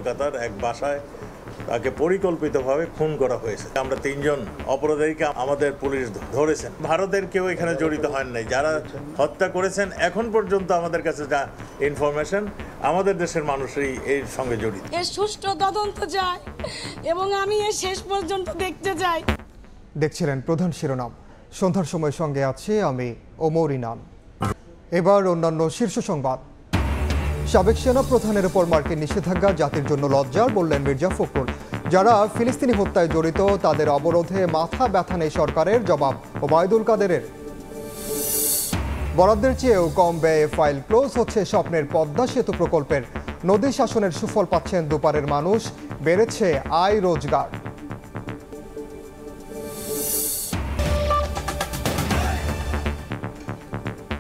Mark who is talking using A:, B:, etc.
A: কলকাতার এক বাসায় তাকে পরিকল্পিতভাবে খুন করা হয়েছে। আমরা 3 জন অপরাধীকে আমাদের পুলিশ ধরেছেন। ভারতের কেউ এখানে জড়িত হন নাই। যারা হত্যা করেছেন এখন পর্যন্ত আমাদের কাছে যা ইনফরমেশন, আমাদের দেশের মানুষই এর সঙ্গে জড়িত।
B: এর সুষ্ঠু তদন্ত চাই এবং আমি এর শেষ পর্যন্ত দেখতে চাই।
C: দেখছিলেন প্রধান শিরোনাম। সন্ধ্যার সময় সঙ্গে আছি আমি ওমর ইনাম। এবার অন্যান্য শীর্ষ সংবাদ। সাবেক সেনা প্রধানের উপর মার্কিন নিষেধাজ্ঞা জাতির জন্য লজ্জার, বললেন মির্জা ফখরুল। যারা ফিলিস্তিনি হত্যায় জড়িত তাদের অবরোধে মাথা ব্যথা নেই সরকারের, জবাব ওবায়দুল কাদেরের। বরাদ্দের চেয়েও কম ব্যয়ে ফাইল ক্লোজ হচ্ছে স্বপ্নের পদ্মা সেতু প্রকল্পের। নদী শাসনের সুফল পাচ্ছেন দুপারের মানুষ, বেড়েছে আয় রোজগার।